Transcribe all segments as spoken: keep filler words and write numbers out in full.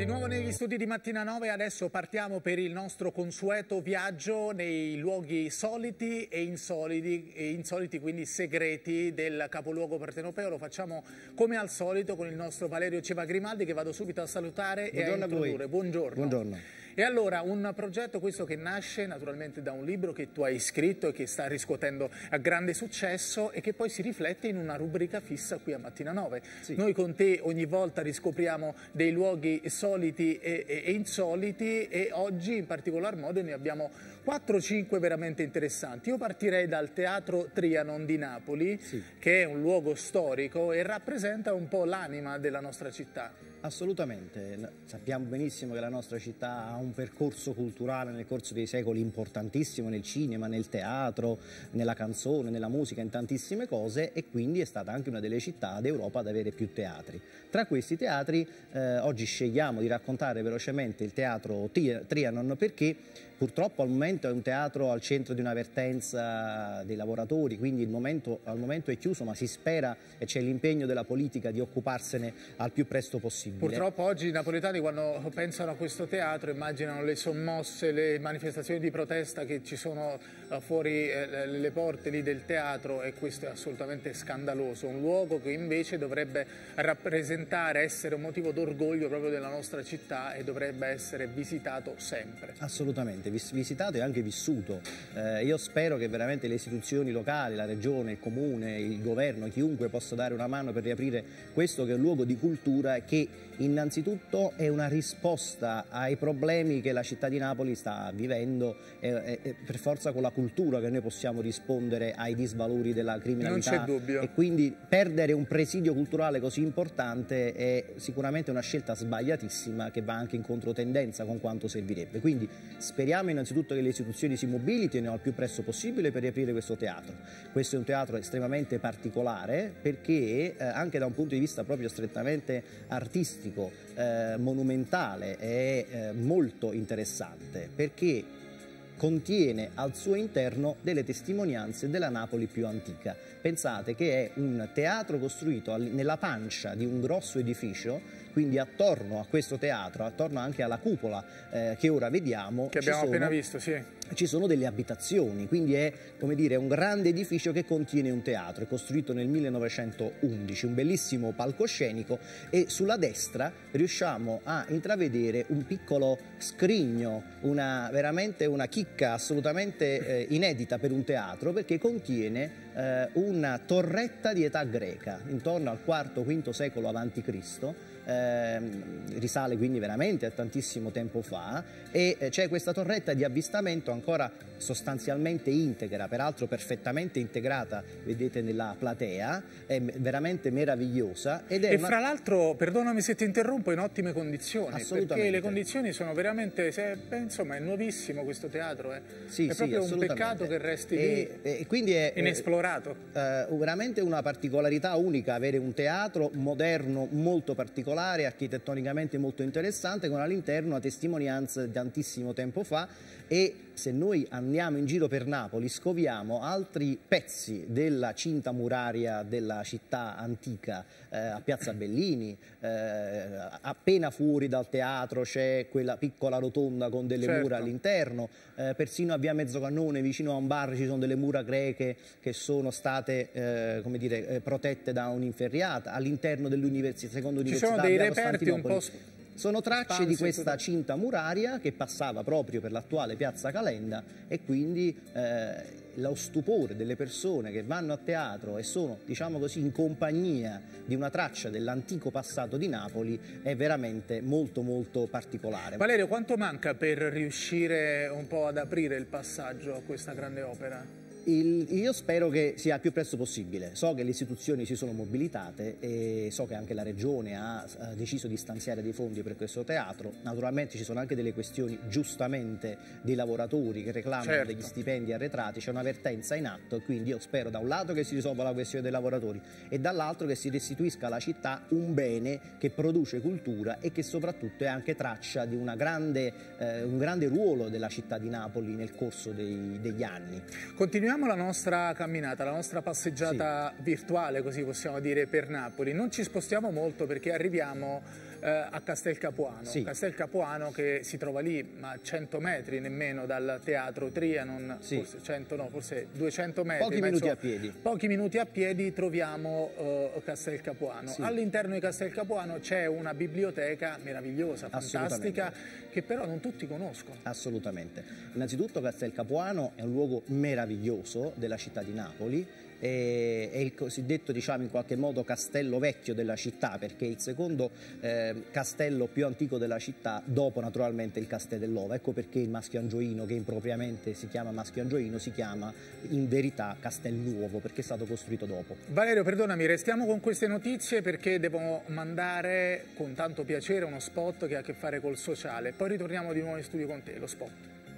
di nuovo negli studi di Mattina nove, adesso partiamo per il nostro consueto viaggio nei luoghi soliti e insoliti, e insoliti quindi segreti del capoluogo partenopeo. Lo facciamo come al solito con il nostro Valerio Ceva Grimaldi, che vado subito a salutare. Buongiorno e a introdurre. A voi. Buongiorno. Buongiorno. E allora, un progetto questo che nasce naturalmente da un libro che tu hai scritto e che sta riscuotendo a grande successo e che poi si riflette in una rubrica fissa qui a Mattina nove. Sì. Noi con te ogni volta riscopriamo dei luoghi soliti e, e, e insoliti, e oggi in particolar modo ne abbiamo quattro cinque veramente interessanti. Io partirei dal Teatro Trianon di Napoli, sì, che è un luogo storico e rappresenta un po' l'anima della nostra città. Assolutamente, sappiamo benissimo che la nostra città ha un percorso culturale nel corso dei secoli importantissimo nel cinema, nel teatro, nella canzone, nella musica, in tantissime cose, e quindi è stata anche una delle città d'Europa ad avere più teatri. Tra questi teatri eh, oggi scegliamo di raccontare velocemente il Teatro Trianon, perché purtroppo al momento è un teatro al centro di una vertenza dei lavoratori, quindi il momento, al momento è chiuso, ma si spera, e c'è l'impegno della politica di occuparsene al più presto possibile. Purtroppo oggi i napoletani, quando pensano a questo teatro, immaginano le sommosse, le manifestazioni di protesta che ci sono fuori eh, le porte lì del teatro, e questo è assolutamente scandaloso. Un luogo che invece dovrebbe rappresentare, essere un motivo d'orgoglio proprio della nostra città, e dovrebbe essere visitato sempre. Assolutamente, visitato e anche vissuto. Eh, io spero che veramente le istituzioni locali, la regione, il comune, il governo, chiunque possa dare una mano per riaprire questo, che è un luogo di cultura che innanzitutto è una risposta ai problemi che la città di Napoli sta vivendo, e, e per forza con la cultura che noi possiamo rispondere ai disvalori della criminalità. Non c'è dubbio. E quindi perdere un presidio culturale così importante è sicuramente una scelta sbagliatissima, che va anche in controtendenza con quanto servirebbe. Quindi speriamo innanzitutto che le istituzioni si mobilitino al più presto possibile per riaprire questo teatro. Questo è un teatro estremamente particolare, perché eh, anche da un punto di vista proprio strettamente artistico, eh, monumentale, è eh, molto interessante, perché contiene al suo interno delle testimonianze della Napoli più antica. Pensate che è un teatro costruito nella pancia di un grosso edificio, quindi attorno a questo teatro, attorno anche alla cupola eh, che ora vediamo, che abbiamo sono, appena visto, sì. Ci sono delle abitazioni, quindi è, come dire, un grande edificio che contiene un teatro. È costruito nel millenovecentoundici, un bellissimo palcoscenico, e sulla destra riusciamo a intravedere un piccolo scrigno, una, veramente una chicca assolutamente eh, inedita per un teatro, perché contiene eh, una torretta di età greca, intorno al quarto quinto secolo avanti Cristo. Eh, risale quindi veramente a tantissimo tempo fa, e eh, c'è questa torretta di avvistamento ancora sostanzialmente integra, peraltro perfettamente integrata, vedete, nella platea, è veramente meravigliosa. Ed è e una... fra l'altro, perdonami se ti interrompo, in ottime condizioni, perché le condizioni sono veramente, se, insomma, è nuovissimo questo teatro, eh. sì, è proprio sì, un peccato che resti e, lì e quindi è inesplorato. Eh, veramente una particolarità unica avere un teatro moderno molto particolare, architettonicamente molto interessante, con all'interno una testimonianza di tantissimo tempo fa. E se noi andiamo in giro per Napoli scoviamo altri pezzi della cinta muraria della città antica, eh, a Piazza Bellini, eh, appena fuori dal teatro c'è quella piccola rotonda con delle certo. mura all'interno, eh, persino a via Mezzocannone vicino a un bar ci sono delle mura greche che sono state eh, come dire, eh, protette da un'inferriata. All'interno dell'università, seconda università, ci sono dei reperti un po' sono tracce di questa cinta muraria che passava proprio per l'attuale Piazza Calenda, e quindi eh, lo stupore delle persone che vanno a teatro e sono, diciamo così, in compagnia di una traccia dell'antico passato di Napoli è veramente molto molto particolare. Valerio, quanto manca per riuscire un po' ad aprire il passaggio a questa grande opera? Il, io spero che sia il più presto possibile. So che le istituzioni si sono mobilitate e so che anche la Regione ha, ha deciso di stanziare dei fondi per questo teatro. Naturalmente ci sono anche delle questioni, giustamente, dei lavoratori che reclamano certo. degli stipendi arretrati. C'è una vertenza in atto, e quindi io spero da un lato che si risolva la questione dei lavoratori e dall'altro che si restituisca alla città un bene che produce cultura e che soprattutto è anche traccia di una grande, eh, un grande ruolo della città di Napoli nel corso dei, degli anni. Continuiamo la nostra camminata, la nostra passeggiata sì. virtuale, così possiamo dire, per Napoli. Non ci spostiamo molto perché arriviamo eh, a Castel Capuano. Sì. Castel Capuano che si trova lì, ma a cento metri nemmeno dal teatro Trianon, sì. forse cento no, forse duecento metri. Pochi minuti a piedi. Pochi minuti a piedi troviamo uh, Castel Capuano. Sì. All'interno di Castel Capuano c'è una biblioteca meravigliosa, fantastica, che però non tutti conoscono. Assolutamente. Innanzitutto Castel Capuano è un luogo meraviglioso della città di Napoli, è il cosiddetto, diciamo, in qualche modo castello vecchio della città, perché è il secondo eh, castello più antico della città, dopo naturalmente il Castellellova. Ecco perché il Maschio Angioino, che impropriamente si chiama Maschio Angioino, si chiama in verità Castelnuovo, perché è stato costruito dopo. Valerio, perdonami, restiamo con queste notizie perché devo mandare con tanto piacere uno spot che ha a che fare col sociale, poi ritorniamo di nuovo in studio con te, lo spot.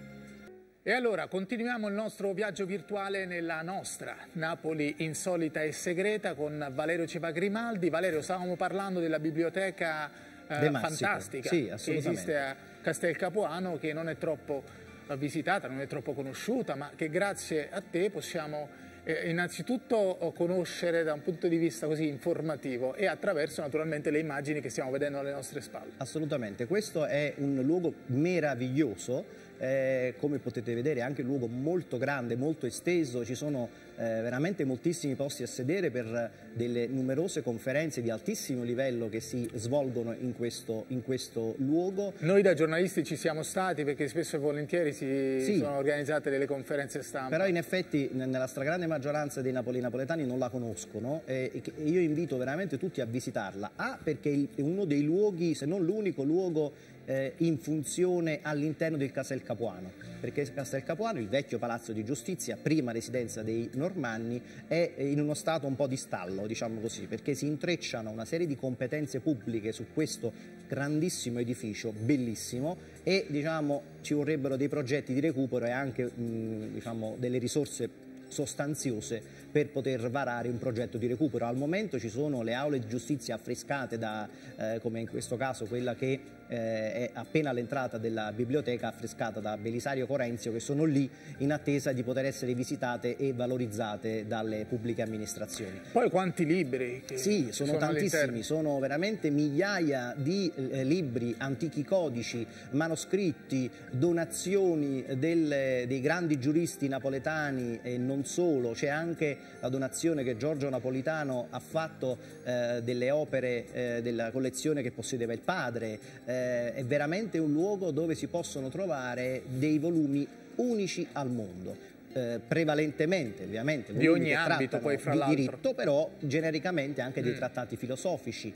E allora continuiamo il nostro viaggio virtuale nella nostra Napoli insolita e segreta con Valerio Cevagrimaldi. Valerio, stavamo parlando della biblioteca eh, fantastica sì, che esiste a Castel Capuano, che non è troppo visitata, non è troppo conosciuta, ma che grazie a te possiamo eh, innanzitutto conoscere da un punto di vista così informativo e attraverso naturalmente le immagini che stiamo vedendo alle nostre spalle. Assolutamente, questo è un luogo meraviglioso. Eh, come potete vedere è anche un luogo molto grande, molto esteso, ci sono eh, veramente moltissimi posti a sedere per delle numerose conferenze di altissimo livello che si svolgono in questo, in questo luogo. Noi da giornalisti ci siamo stati perché spesso e volentieri si sì, sono organizzate delle conferenze stampa. Però in effetti nella stragrande maggioranza dei napoli napoletani non la conoscono e io invito veramente tutti a visitarla. A, perché è uno dei luoghi, se non l'unico luogo Eh, in funzione all'interno del Castel Capuano, perché Castel Capuano, il vecchio palazzo di giustizia, prima residenza dei Normanni, è in uno stato un po' di stallo, diciamo così, perché si intrecciano una serie di competenze pubbliche su questo grandissimo edificio, bellissimo, e diciamo ci vorrebbero dei progetti di recupero e anche mh, diciamo, delle risorse sostanziose per poter varare un progetto di recupero. Al momento ci sono le aule di giustizia affrescate da, eh, come in questo caso quella che eh, è appena all'entrata della biblioteca, affrescata da Belisario Corenzio, che sono lì in attesa di poter essere visitate e valorizzate dalle pubbliche amministrazioni. Poi quanti libri? Che sì, sono, sono tantissimi, sono veramente migliaia di eh, libri, antichi codici, manoscritti, donazioni delle, dei grandi giuristi napoletani e non solo. C'è anche la donazione che Giorgio Napolitano ha fatto eh, delle opere eh, della collezione che possedeva il padre. Eh, è veramente un luogo dove si possono trovare dei volumi unici al mondo. Eh, prevalentemente ovviamente di ogni ambito, poi fra di l'altro diritto, però genericamente anche dei mm. trattati filosofici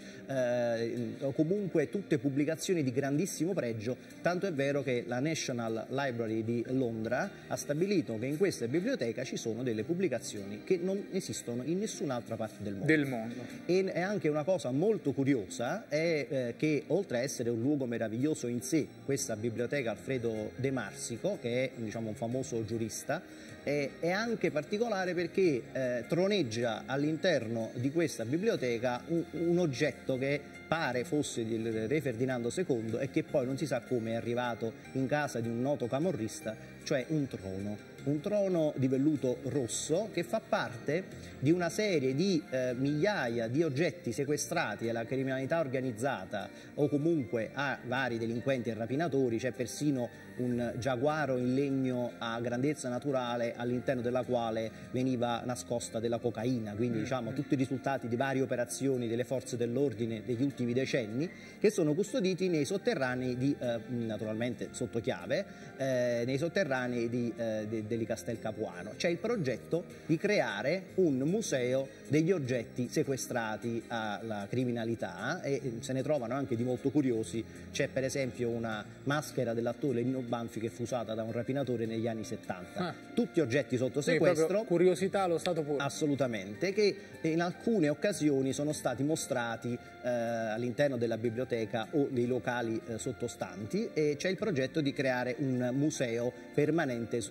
eh, o comunque tutte pubblicazioni di grandissimo pregio, tanto è vero che la National Library di Londra ha stabilito che in questa biblioteca ci sono delle pubblicazioni che non esistono in nessun'altra parte del mondo. Del mondo. E è anche una cosa molto curiosa è eh, che oltre a essere un luogo meraviglioso in sé, questa biblioteca Alfredo De Marsico, che è diciamo un famoso giurista, è, è anche particolare perché eh, troneggia all'interno di questa biblioteca un, un oggetto che pare fosse del re Ferdinando secondo e che poi non si sa come è arrivato in casa di un noto camorrista, cioè un trono. Un trono di velluto rosso che fa parte di una serie di eh, migliaia di oggetti sequestrati alla criminalità organizzata o comunque a vari delinquenti e rapinatori. C'è persino un giaguaro in legno a grandezza naturale all'interno della quale veniva nascosta della cocaina, quindi diciamo tutti i risultati di varie operazioni delle forze dell'ordine degli ultimi decenni, che sono custoditi nei sotterranei di, eh, naturalmente sotto chiave, eh, nei sotterranei di, eh, de, degli Castel Capuano. C'è il progetto di creare un museo degli oggetti sequestrati alla criminalità e se ne trovano anche di molto curiosi. C'è per esempio una maschera dell'attore Nino Banfi che fu usata da un rapinatore negli anni settanta. Ah. Tutti oggetti sotto sequestro. Sì, curiosità allo stato puro. Assolutamente, che in alcune occasioni sono stati mostrati eh, all'interno della biblioteca o dei locali eh, sottostanti, e c'è il progetto di creare un museo permanente di questi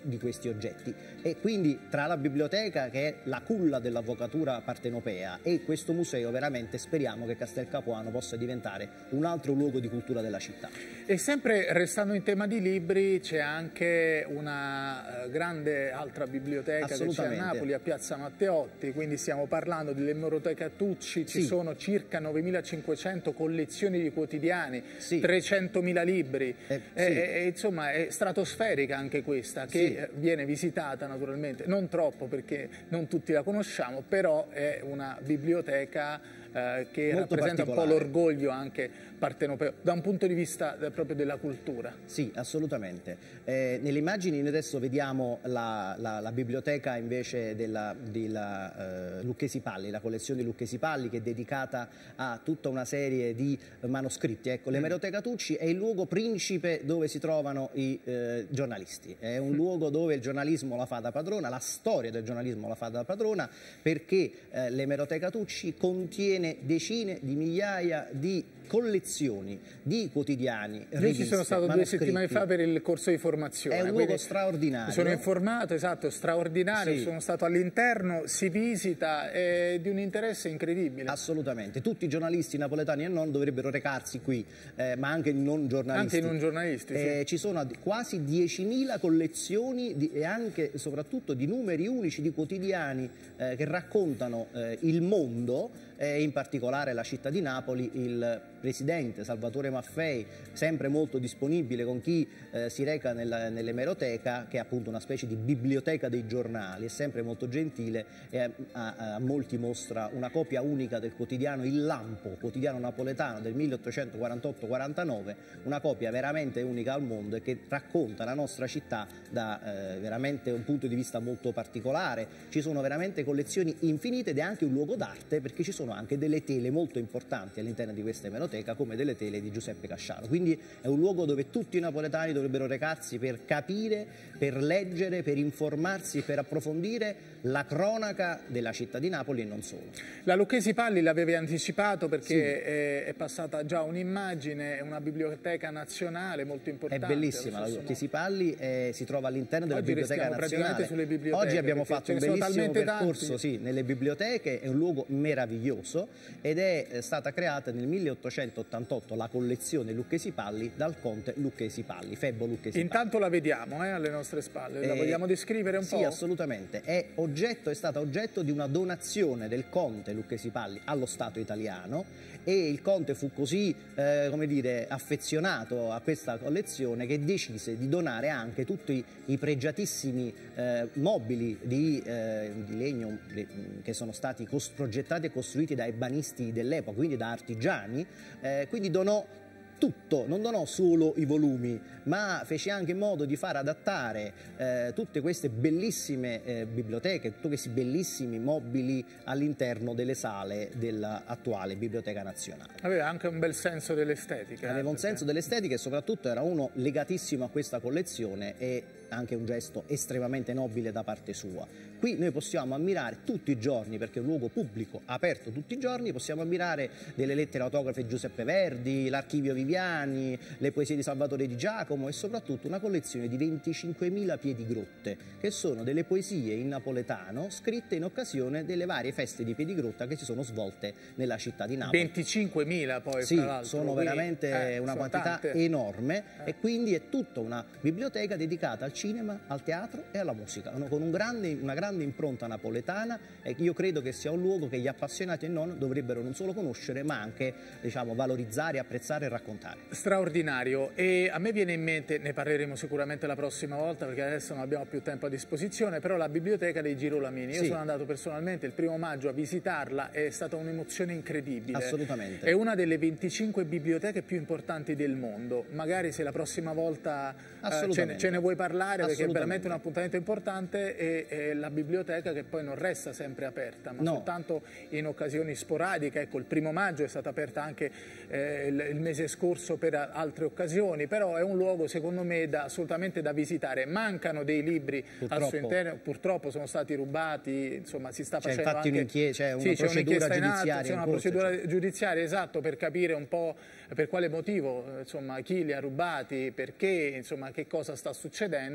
oggetti. E quindi tra la biblioteca, che è la culla dell'avvocatura partenopea, e questo museo, veramente speriamo che Castel Capuano possa diventare un altro luogo di cultura della città. E sempre restando in tema di libri, c'è anche una uh, grande altra biblioteca che c'è a Napoli, a Piazza Matteotti, quindi stiamo parlando dell'Emeroteca Tucci, ci sì. sono circa novemilacinquecento collezioni di quotidiani, sì. trecentomila libri, eh, e, sì. e, insomma è stratosferica anche questa, che sì. viene visitata naturalmente, non troppo perché non tutti la conosciamo, però è una biblioteca eh, che molto rappresenta un po' l'orgoglio anche partenopeo, da un punto di vista eh, proprio della cultura. Sì, assolutamente. Eh, nelle immagini noi adesso vediamo la, la, la biblioteca invece della, della uh, Lucchesi Palli, la collezione Lucchesi Palli, che è dedicata a tutta una serie di manoscritti. Ecco, l'Emeroteca Tucci è il luogo principe dove si trovano i eh, giornalisti, è un mm. luogo dove il giornalismo la fa da padrona, la storia del giornalismo la fa da padrona, perché eh, l'Emeroteca Tucci contiene decine di migliaia di collezioni di quotidiani, riviste, Io ci sono stato due settimane fa per il corso di formazione. È un luogo straordinario. Mi sono informato, esatto, straordinario, sì. sono stato all'interno, si visita, è di un interesse incredibile. Assolutamente, tutti i giornalisti napoletani e non dovrebbero recarsi qui, eh, ma anche i non giornalisti. Anche i non giornalisti, sì. eh, Ci sono quasi diecimila collezioni di, e anche soprattutto di numeri unici di quotidiani eh, che raccontano eh, il mondo, e in particolare la città di Napoli. Il presidente Salvatore Maffei, sempre molto disponibile con chi eh, si reca nell'Emeroteca, che è appunto una specie di biblioteca dei giornali, è sempre molto gentile e a, a, a molti mostra una copia unica del quotidiano Il Lampo, quotidiano napoletano del milleottocentoquarantotto quarantanove, una copia veramente unica al mondo e che racconta la nostra città da eh, veramente un punto di vista molto particolare. Ci sono veramente collezioni infinite ed è anche un luogo d'arte, perché ci sono anche delle tele molto importanti all'interno di questa emeroteca, come delle tele di Giuseppe Casciano. Quindi è un luogo dove tutti i napoletani dovrebbero recarsi per capire, per leggere, per informarsi, per approfondire la cronaca della città di Napoli e non solo. La Lucchesi Palli l'avevi anticipato perché sì. è, è passata già un'immagine, è una biblioteca nazionale molto importante. È bellissima, la Lucchesi Palli eh, si trova all'interno della Oggi biblioteca nazionale. Sulle biblioteche, Oggi abbiamo fatto un bellissimo percorso sì, nelle biblioteche, è un luogo meraviglioso ed è stata creata nel milleottocentottantotto la collezione Lucchesi Palli dal conte Lucchesi Palli, Febbo Lucchesi Palli. Intanto la vediamo eh, alle nostre spalle, la eh, vogliamo descrivere un sì, po'? Sì, assolutamente, è, oggetto, è stata oggetto di una donazione del conte Lucchesi Palli allo Stato italiano, e il conte fu così eh, come dire, affezionato a questa collezione che decise di donare anche tutti i pregiatissimi eh, mobili di, eh, di legno di, che sono stati progettati e costruiti dai ebanisti dell'epoca, quindi da artigiani, eh, quindi donò tutto, non donò solo i volumi, ma fece anche in modo di far adattare eh, tutte queste bellissime eh, biblioteche, tutti questi bellissimi mobili all'interno delle sale dell'attuale Biblioteca Nazionale. Aveva anche un bel senso dell'estetica. Aveva eh, un senso dell'estetica e soprattutto era uno legatissimo a questa collezione, e anche un gesto estremamente nobile da parte sua. Qui noi possiamo ammirare tutti i giorni, perché è un luogo pubblico aperto tutti i giorni, possiamo ammirare delle lettere autografe di Giuseppe Verdi, l'archivio Viviani, le poesie di Salvatore Di Giacomo e soprattutto una collezione di venticinquemila piedigrotte, che sono delle poesie in napoletano scritte in occasione delle varie feste di piedigrotta che si sono svolte nella città di Napoli. venticinquemila poi, sì, tra l'altro. Sono quindi, veramente eh, una sono quantità tante. enorme eh. e quindi è tutta una biblioteca dedicata al cinema, al teatro e alla musica, con un grande, una grande impronta napoletana, e io credo che sia un luogo che gli appassionati e non dovrebbero non solo conoscere ma anche, diciamo, valorizzare, apprezzare e raccontare. Straordinario, e a me viene in mente, ne parleremo sicuramente la prossima volta perché adesso non abbiamo più tempo a disposizione, però la biblioteca dei Girolamini. Io sì. sono andato personalmente il primo maggio a visitarla, è stata un'emozione incredibile. Assolutamente. È una delle venticinque biblioteche più importanti del mondo, magari se la prossima volta eh, ce, ne, ce ne vuoi parlare, perché è veramente un appuntamento importante, e, e la biblioteca che poi non resta sempre aperta, ma no. soltanto in occasioni sporadiche. Ecco, il primo maggio è stata aperta anche eh, il, il mese scorso per altre occasioni, però è un luogo secondo me da, assolutamente da visitare. Mancano dei libri purtroppo. Al suo interno, purtroppo sono stati rubati, insomma si sta facendo infatti anche c'è una sì, procedura un giudiziaria, c'è una corso, procedura cioè. giudiziaria, esatto, per capire un po' per quale motivo, insomma, chi li ha rubati, perché, insomma, che cosa sta succedendo.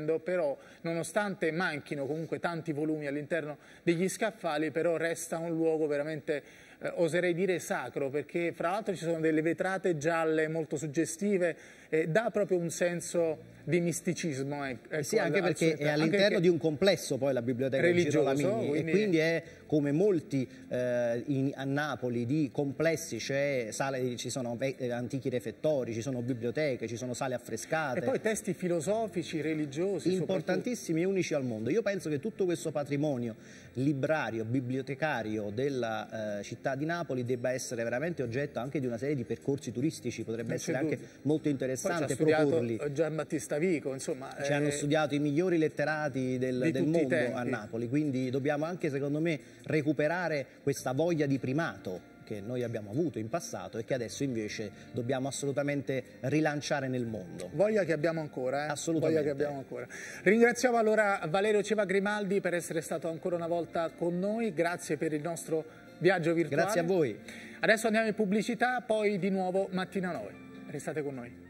facendo, però nonostante manchino comunque tanti volumi all'interno degli scaffali, però resta un luogo veramente, eh, oserei dire, sacro, perché fra l'altro ci sono delle vetrate gialle molto suggestive, eh, dà proprio un senso di misticismo. Ecco, sì, anche perché è all'interno di un complesso poi la biblioteca religioso, Girolami, quindi... e quindi è come molti eh, in, a Napoli di complessi, c'è sale, ci sono eh, antichi refettori, ci sono biblioteche, ci sono sale affrescate. E poi testi filosofici, religiosi. Importantissimi e unici al mondo. Io penso che tutto questo patrimonio librario, bibliotecario della eh, città di Napoli debba essere veramente oggetto anche di una serie di percorsi turistici, potrebbe non essere anche dubbio. molto interessante proporli. Giambattista Vico, insomma. Ci eh, hanno studiato i migliori letterati del, del mondo a Napoli, quindi dobbiamo anche, secondo me, recuperare questa voglia di primato che noi abbiamo avuto in passato e che adesso invece dobbiamo assolutamente rilanciare nel mondo. Voglia che abbiamo ancora, eh? Assolutamente. Voglia che abbiamo ancora. Ringraziamo allora Valerio Ceva Grimaldi per essere stato ancora una volta con noi, grazie per il nostro viaggio virtuale. Grazie a voi. Adesso andiamo in pubblicità, poi di nuovo Mattina nove. Restate con noi.